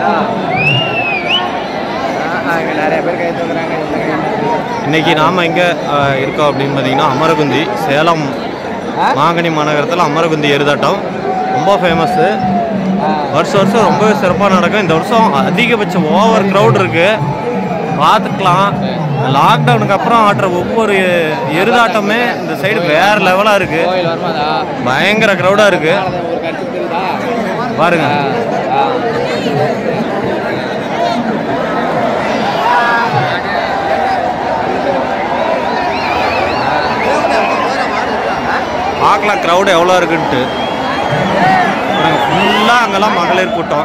நிறைய பேர் கை தூக்குறாங்க. இன்றைக்கி நாம் எங்கே இருக்கோம் அப்படின்னு பார்த்தீங்கன்னா அமரகுந்தி, சேலம் மாங்கனி மாநகரத்தில் அமரகுந்தி எருதாட்டம் ரொம்ப ஃபேமஸ்ஸு. வருஷம் வருஷம் ரொம்பவே சிறப்பாக நடக்கும். இந்த வருஷம் அதிகபட்சம் ஓவர் க்ரௌட் இருக்குது, பார்த்துக்கலாம். லாக்டவுனுக்கு அப்புறம் ஆடுற ஒவ்வொரு எருதாட்டமே இந்த சைடு வேறு லெவலாக இருக்குது. பயங்கர க்ரௌடாக இருக்குது பாருங்க. பார்க்கலாம் க்ரௌடு எவ்வளோ இருக்குன்ட்டு. ஃபுல்லாக அங்கெல்லாம் மகளிர் கூட்டம்.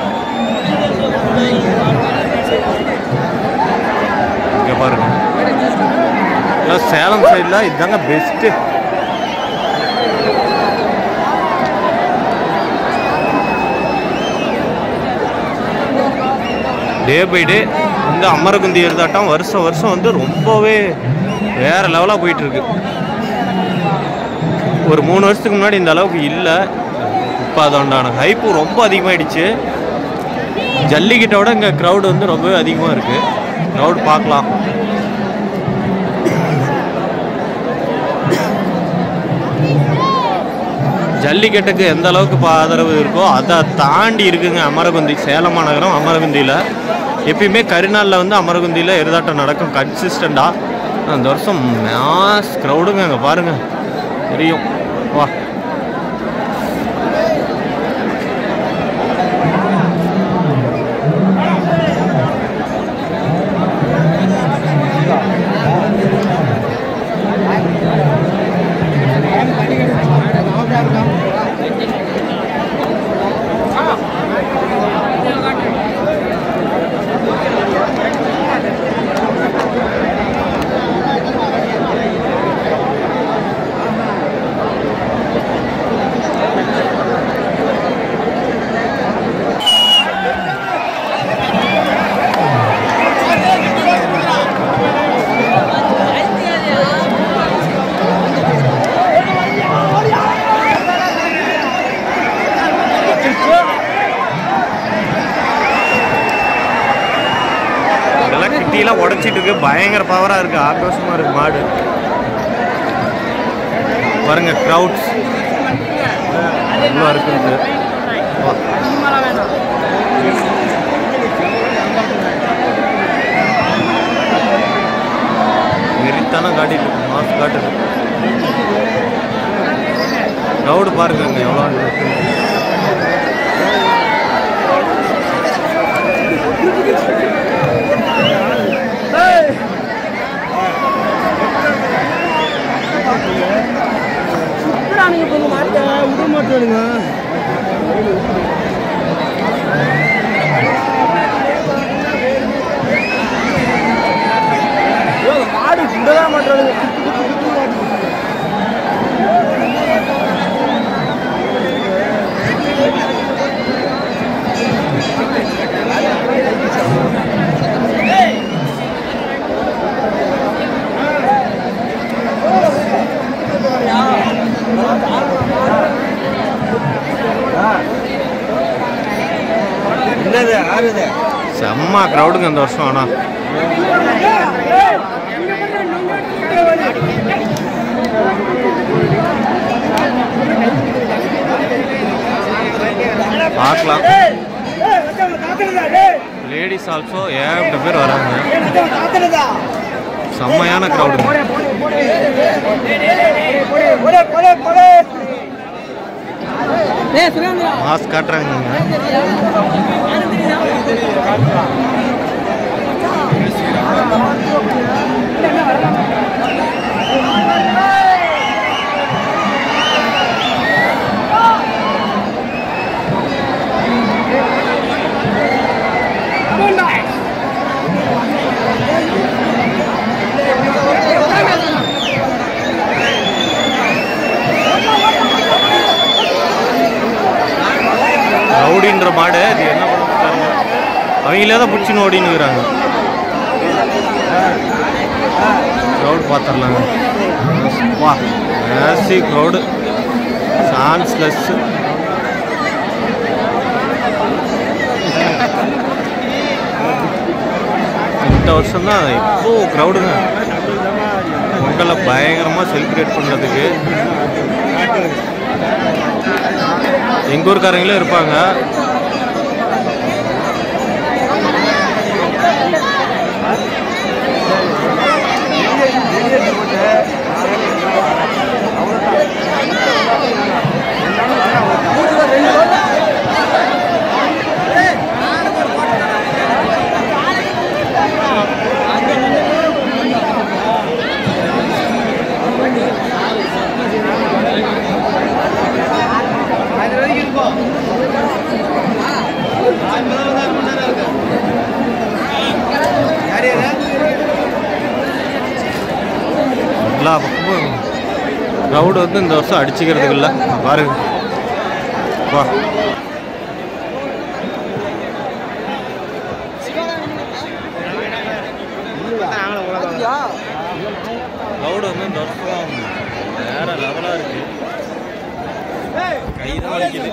இங்கே பாருங்க, சேலம் சைடில் இதுதாங்க பெஸ்ட்டு. டே பை டே இந்த அமரகுந்தி எருதாட்டம் வருஷம் வருஷம் வந்து ரொம்பவே வேறு லெவலாக போயிட்டுருக்கு. ஒரு 3 வருஷத்துக்கு முன்னாடி இந்த அளவுக்கு இல்லை. இப்போ அதோண்டான ஹைப்பு ரொம்ப அதிகமாகிடுச்சு. ஜல்லிக்கட்டோட இங்கே க்ரௌடு வந்து ரொம்பவே அதிகமாக இருக்குது. க்ரௌட் பார்க்கலாம். ஜல்லிக்கட்டுக்கு எந்த அளவுக்கு ஆதரவு இருக்கோ அதை தாண்டி இருக்குங்க அமரகுந்தி. சேலம் மாநகரம் அமரகுந்தியில் எப்பயுமே கரிநாளில் வந்து அமரகுந்தியில் எருதாட்டம் நடக்கும் கன்சிஸ்டண்டாக. அந்த வருஷம் மேஸ் க்ரௌடுங்க. அங்கே பாருங்கள் தெரியும். வா கிட்டியெல்லாம் உடச்சிட்டு இருக்கு. பயங்கர பவராக இருக்குது, ஆக்ரோஷமாக இருக்குது மாடு. பாருங்க க்ரௌட்ஸ் எவ்வளோ இருக்குது. வெறித்தான காட்டிட்டு இருக்கு, மாசு காட்டுது. க்ரௌடு பாருங்க அங்கே எவ்வளோ இருக்கு. விட மாட்டானுங்க. மாடு விடவே மாட்டானுங்க. செம்ம க்ரௌடுங்க இந்த வருஷம். ஆனால் பார்க்கலாம். லேடிஸ் ஆல்சோ ஏகப்பட்ட பேர் வராங்க. செம்மையான க்ரௌடு. மாஸ் காட்டுறாங்க. ரவுடின்ற மாடு அது என்ன பண்ணுறாங்க, அவங்களே தான் பிடிச்சின்னு ஓடின்னு இருக்கிறாங்க. க்ரௌட் பார்த்துடலாங்க. வா மேசி க்ரௌடு, சான்ஸ்லெஸ். இந்த வருஷம் தான் இப்போ க்ரௌடுங்க. பொங்கலை பயங்கரமாக செலிப்ரேட் பண்ணுறதுக்கு எங்கள் ஊருக்காரங்களே இருப்பாங்க. எல்லா பக்கமும் க்ரௌடு வந்து இந்த வருஷம் அடிச்சுக்கிறதுக்கு இல்லை. பாருங்க வா, க்ரௌடு வந்து இந்த வருஷம் வேற லெவலாக இருக்கு. கை தான் வலிக்குது.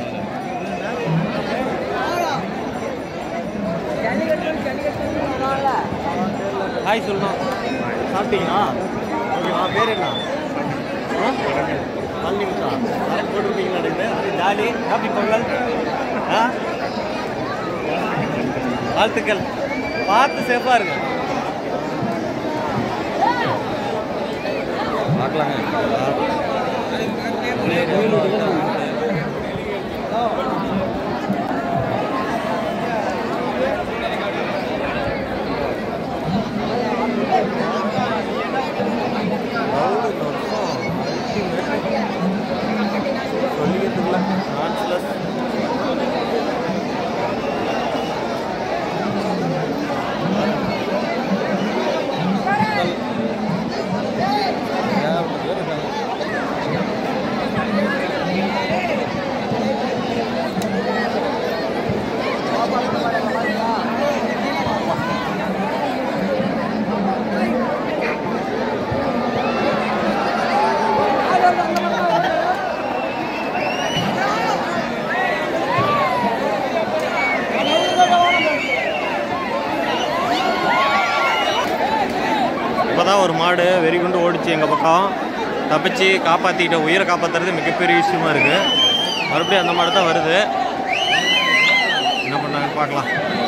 ஹாய் சொல்லணும். சாப்பிட்டீங்களா? ஓகேவா? பேர் என்ன? பழனிமுத்தா. போட்டுருக்கீங்களா? அது ஜாலி. ஹாப்பி பொங்கல். வாழ்த்துக்கள். பார்த்து சேஃபாக இருங்க. பார்க்கலாங்க. இப்போதான் ஒரு மாடு வெறி கொண்டு ஓடிச்சு எங்கள் பக்கம். தப்பிச்சு காப்பாற்றிக்கிட்ட, உயிரை காப்பாற்றுறது மிகப்பெரிய விஷயமா இருக்குது. மறுபடியும் அந்த மாடு தான் வருது. என்ன பண்ணாங்க பார்க்கலாம்.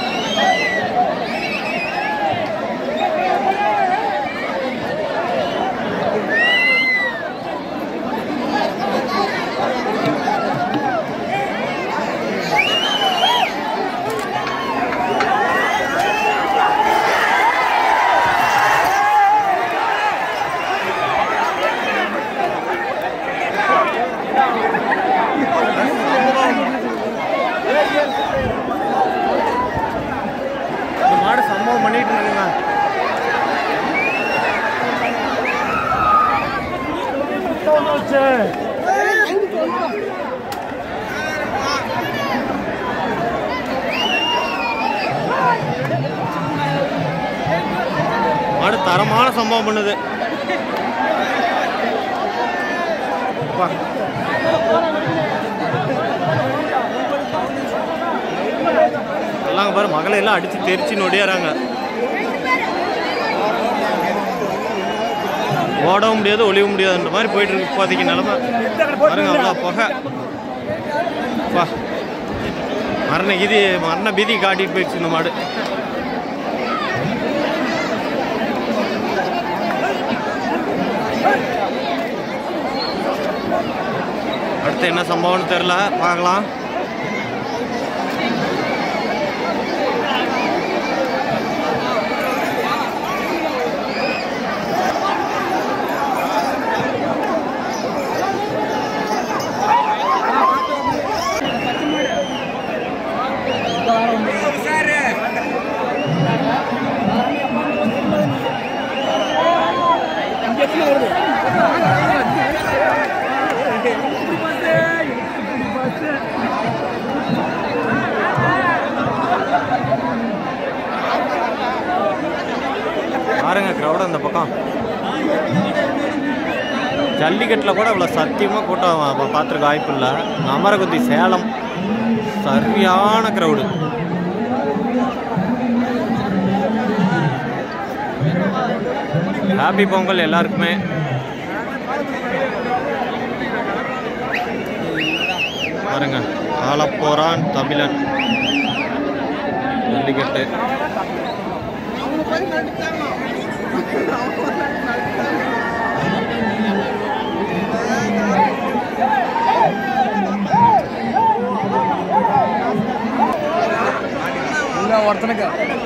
மாடு சம்பவம் பண்ணிட்டு இருக்குங்க. மாடு தரமான சம்பவம் பண்ணுது. எல்லாம் பாரு, மகளையெல்லாம் அடிச்சு தெரிச்சு நொடியாறாங்க. ஓடவும் முடியாது, ஒளிவும் முடியாதுன்ற மாதிரி போயிட்டு இருக்கு இப்போதைக்கு நிலமை. பாருங்க, அவ்வளோ புகை. மரண பீதி காட்டிட்டு போயிடுச்சு இந்த மாடு. அடுத்து என்ன சம்பவம்னு தெரியல, பார்க்கலாம். பாருங்க க்ரௌட் அந்த பக்கம். ஜல்லிக்கட்டில் கூட அவ்வளோ சத்தியமாக கூட்டம் பார்த்துருக்க வாய்ப்பு இல்லை. அமரகுந்தி சேலம் சரியான க்ரௌடு. ஹாப்பி பொங்கல் எல்லாருக்குமே. பாருங்க, ஆலப்போரான் தமிழன் ஜல்லிக்கட்டு. ஒருத்தனுக்கு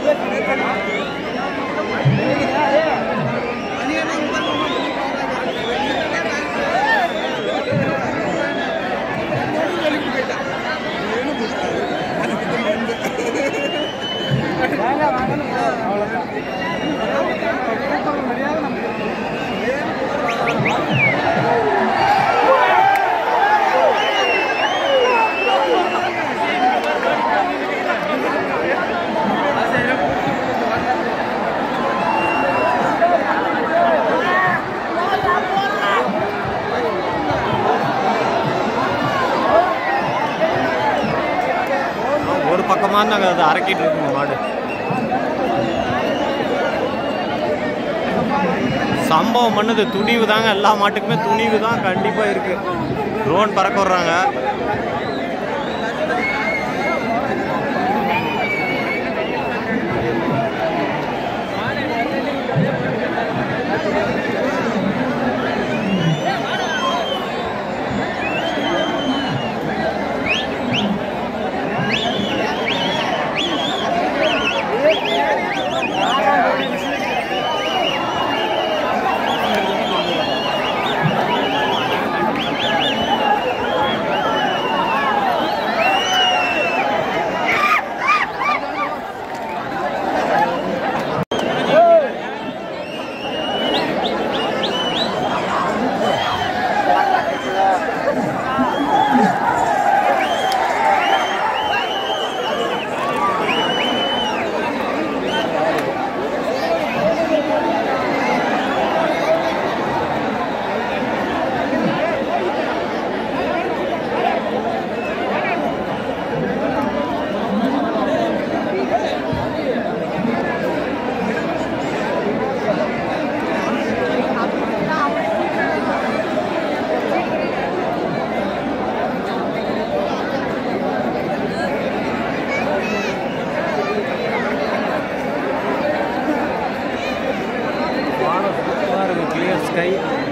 ஒரு பக்கமாக நாங்கள் அதை அரக்கிட்டு இருக்கோம். மாடு சம்பவம் பண்ணது துணிவு தாங்க. எல்லா மாட்டுக்குமே துணிவு தான் கண்டிப்பாக இருக்குது. ட்ரோன் பறக்க விட்றாங்க. Clear sky.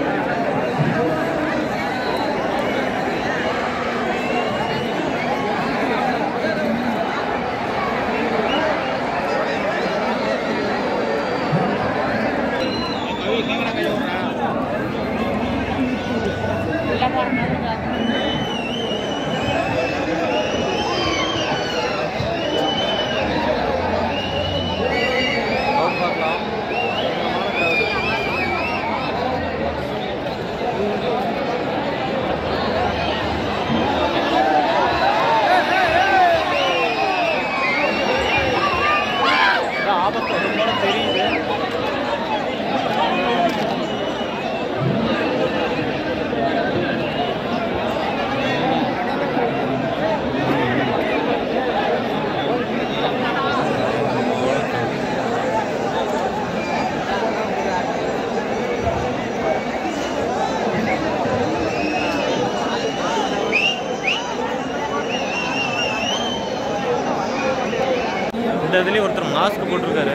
இந்த இதுலேயும் ஒருத்தர் மாஸ்க் போட்டிருக்காரு.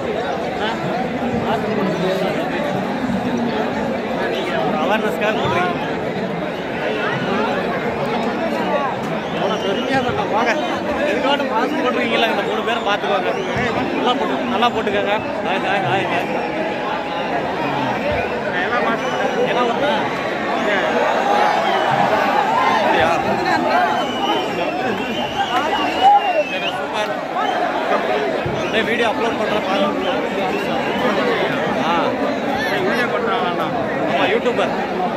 ஒரு அவேர்னஸ்க்காக போட்டுருக்கீங்க. எவ்வளோ பெருமையாக சொன்னால் வாங்க, எதுக்காட்டும் மாஸ்க் போட்டிருக்கீங்களா? இந்த 3 பேரும் பார்த்துக்கோங்க. நல்லா போட்டுக்கோங்க. Hi hi hi hi. எல்லாம் மாஸ்க் எல்லாம் ஒன்றா சரியா? சூப்பர். வீடியோ அப்லோட் பண்ணுறேன் பாருங்க. வீடியோ பண்ணுறாங்கண்ணா. ஆமாம், YouTuber.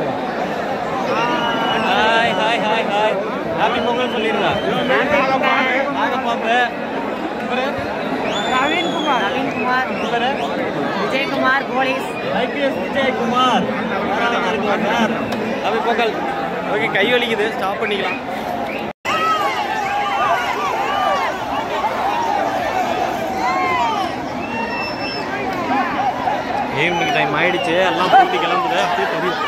Hi hi hi hi. Happy Pongal சொல்லிடுங்க. நாகப்பாம்பு. Naveenkumar. Vijayakumar police. IPS Vijayakumar. Sir happy Pongal. Okay, கை வலிக்குது, ஸ்டாப் பண்ணிக்கலாம். ஈவினிங் டைம் ஆயிடுச்சு, எல்லாம் பூட்டி கிளம்புது. அப்படியே தெரியும்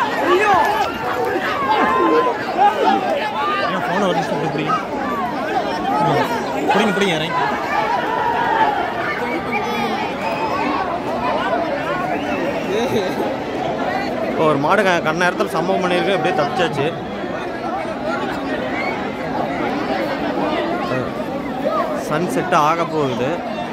ஏன் ஃபோனை ஒரு நிமிஷம் பிடிங்க பிடிங்க பிடிங்க இறங்கி. இப்போ ஒரு மாடு கண்ண நேரத்தில் சம்பவம் பண்ணியிருக்கு, அப்படியே தப்பிச்சாச்சு. சன் செட்டு ஆக போகுது.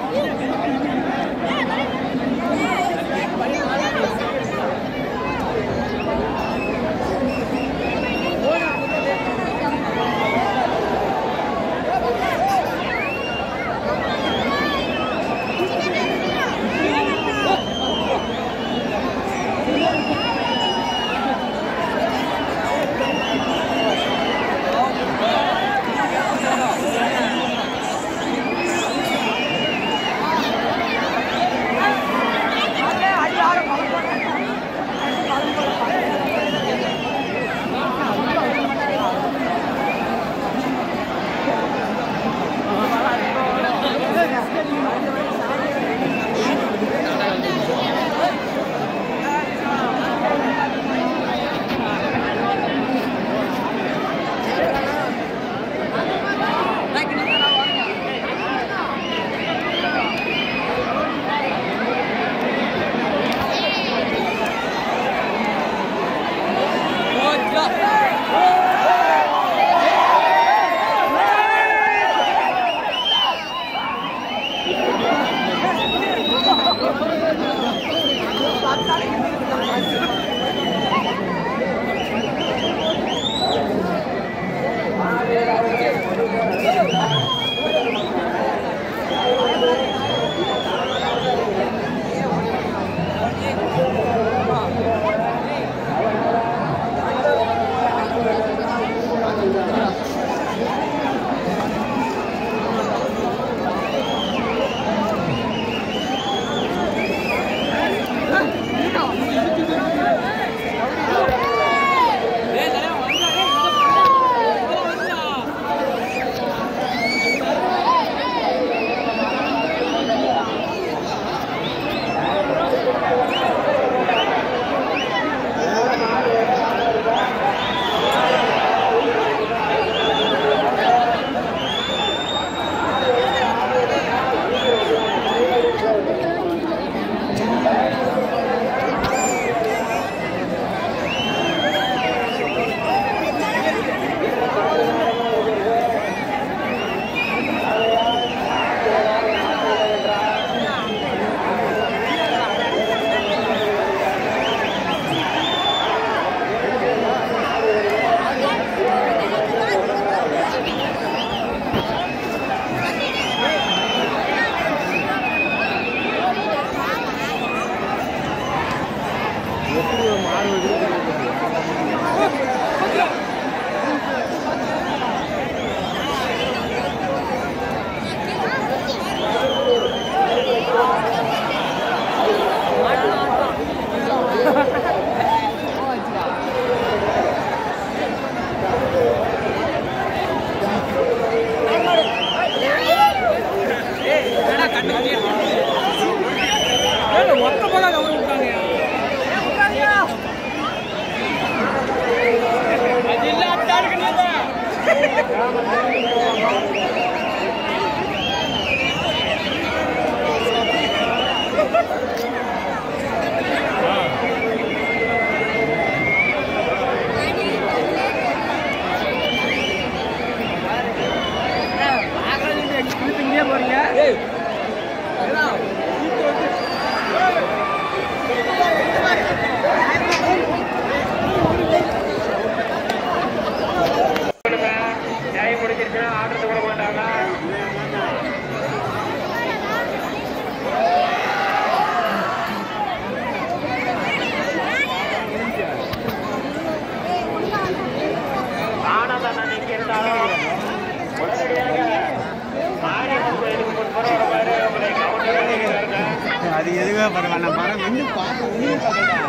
அது எதுவே பரவாயில்ல மரம் வந்து பார்க்க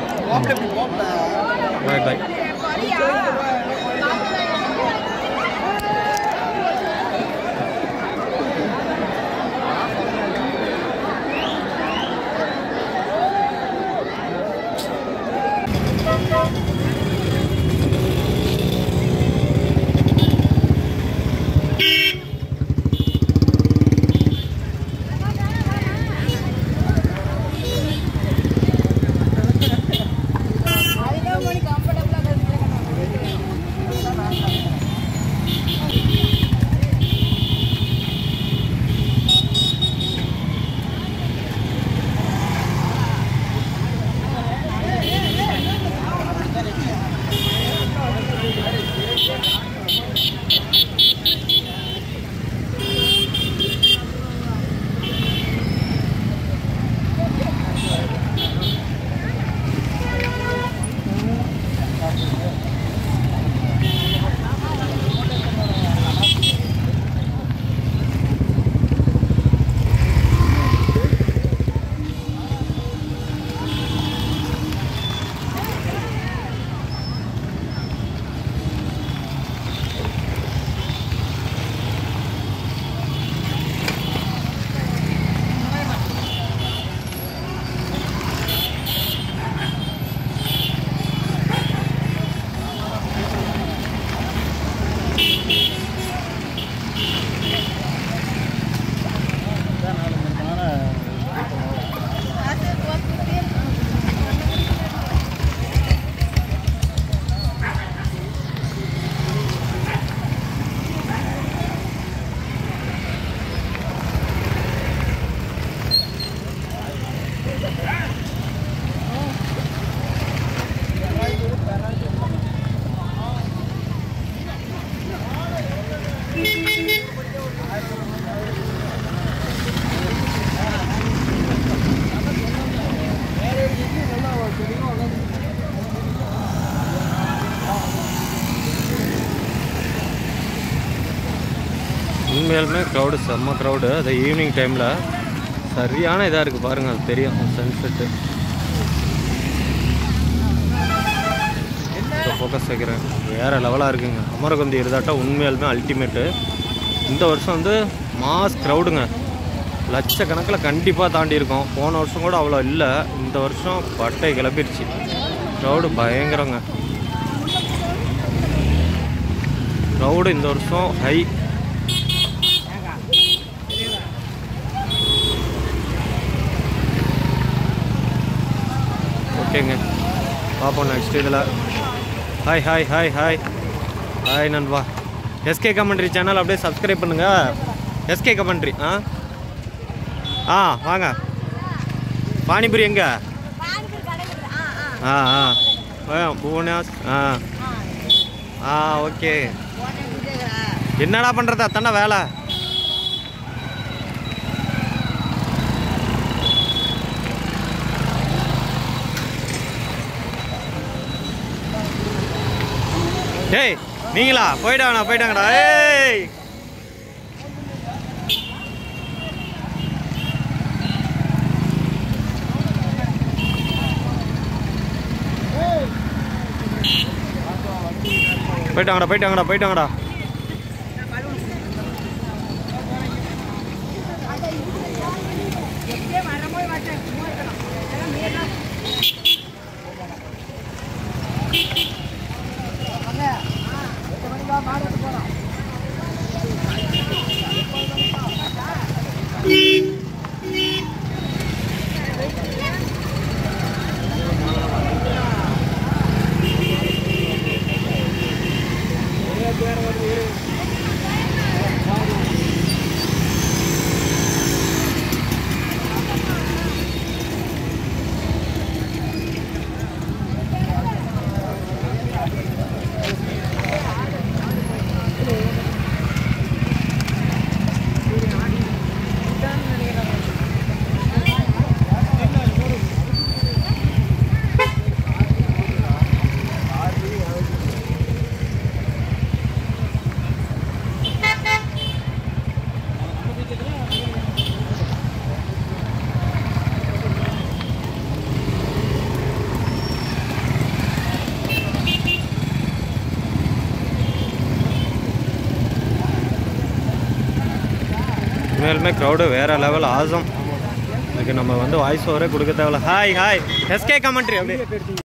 பாய் பாய். உண்மையாலுமே க்ரௌடு செம்ம க்ரௌடு. அது ஈவினிங் டைமில் சரியான இதாக இருக்குது பாருங்கள், அது தெரியும் சன்செட்டு. இப்போ ஃபோக்கஸ் வைக்கிறேன், வேறு லெவலாக இருக்குங்க. அமரகுந்தி எருதாட்டம் உண்மையாலுமே அல்டிமேட்டு. இந்த வருஷம் வந்து மாஸ் க்ரௌடுங்க, லட்சக்கணக்கில் கண்டிப்பாக தாண்டி இருக்கோம். போன வருஷம் கூட அவ்வளோ இல்லை, இந்த வருஷம் பட்டை கிளப்பிடுச்சு. க்ரௌடு பயங்கரங்க, க்ரௌடு இந்த வருஷம் ஹை. ஓகேங்க, பார்ப்போம் நெக்ஸ்ட் இதில். Hi hi hi hi hi நண்பா. எஸ்கே கமெண்ட்ரி சேனல் அப்படியே சப்ஸ்கிரைப் பண்ணுங்கள். SK commentary. வாங்க. பானிபுரி எங்கே? புவனாஸ். ஓகே. என்னடா பண்ணுறது, அத்தாண்டா வேலை. டேய் நீங்களா? போயிட்டாங்கடா. ஏய் போயிட்டாங்கடா. உண்மையிலுமே க்ரௌடு வேறு லெவல் ஆசம். இதுக்கு நம்ம வந்து வாய்ஸ் ஓவரே கொடுக்க தேவையில்ல. ஹாய் ஹாய் எஸ்கே கமெண்ட்ரி அப்படியே